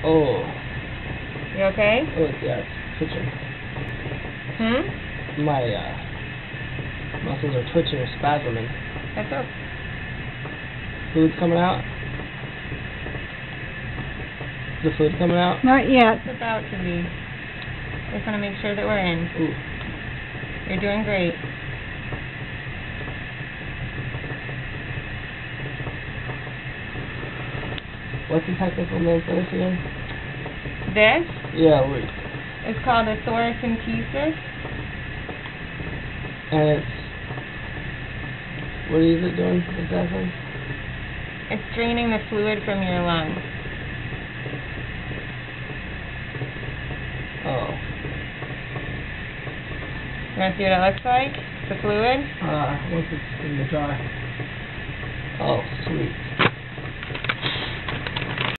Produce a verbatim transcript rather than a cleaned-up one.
Oh. You okay? Oh, yeah, it's twitching. Hmm? My, uh, muscles are twitching or spasming. That's okay. Fluid's coming out? Is the fluid coming out? Not yet. It's about to be. Just want to make sure that we're in. Ooh. You're doing great. What's the technical name for this again? This Yeah, we is called a thoracentesis. and it's... What is it doing exactly? It's draining the fluid from your lungs. Oh. You want to see what it looks like? The fluid? Uh, once it's in the jar. Oh, sweet.